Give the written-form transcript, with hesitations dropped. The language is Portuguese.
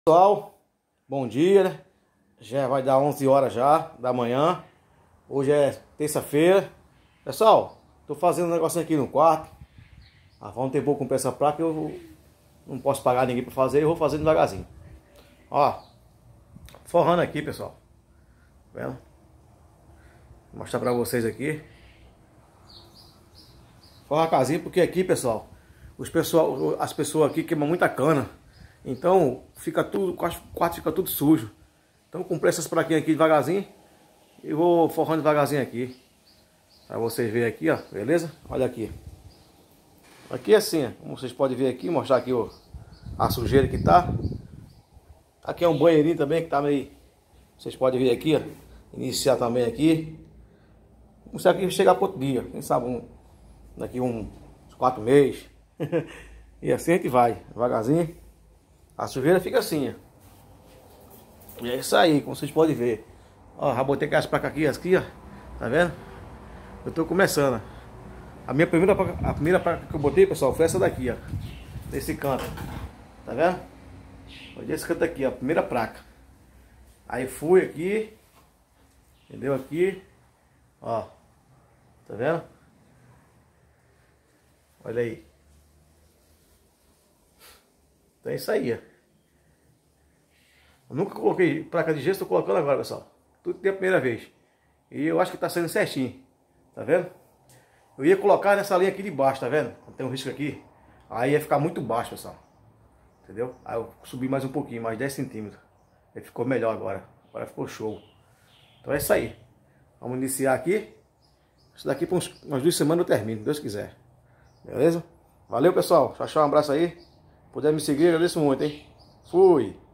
Pessoal, bom dia, né? Já vai dar 11 horas já da manhã. Hoje é terça-feira. Pessoal, tô fazendo um negocinho aqui no quarto. Vamos ter pouco com essa placa, eu não posso pagar ninguém para fazer, eu vou fazendo devagarzinho. Ó, forrando aqui, pessoal. Tá vendo? Vou mostrar para vocês aqui. Forra a casinha, porque aqui, pessoal, as pessoas aqui queimam muita cana. Então fica tudo, o quarto fica tudo sujo. Então comprei essas plaquinhas aqui devagarzinho e vou forrando devagarzinho aqui para vocês verem aqui, ó, beleza? Olha aqui. Aqui é assim, ó, como vocês podem ver aqui, mostrar aqui ó, a sujeira que tá. Aqui é um banheirinho também que tá meio, vocês podem ver aqui, ó, iniciar também aqui. Isso aqui chegar para outro dia, quem sabe daqui uns 4 meses. E assim a gente vai, devagarzinho. A sujeira fica assim, ó. E é isso aí, como vocês podem ver. Ó, já botei aquelas placas aqui, ó. Tá vendo? Eu tô começando. A primeira placa que eu botei, pessoal, foi essa daqui, ó. Desse canto. Tá vendo? Olha esse canto aqui, ó. A primeira placa. Aí fui aqui. Entendeu? Aqui. Ó. Tá vendo? Olha aí. Então é isso aí, ó. Eu nunca coloquei placa de gesso, tô colocando agora, pessoal. Tudo tem a primeira vez. E eu acho que tá saindo certinho. Tá vendo? Eu ia colocar nessa linha aqui de baixo, tá vendo? Tem um risco aqui. Aí ia ficar muito baixo, pessoal. Entendeu? Aí eu subi mais um pouquinho, mais 10 centímetros. Aí ficou melhor agora. Agora ficou show. Então é isso aí. Vamos iniciar aqui. Isso daqui por umas 2 semanas eu termino, se Deus quiser. Beleza? Valeu, pessoal. Tchau, tchau. Um abraço aí. Se puder me seguir, agradeço muito, hein? Fui!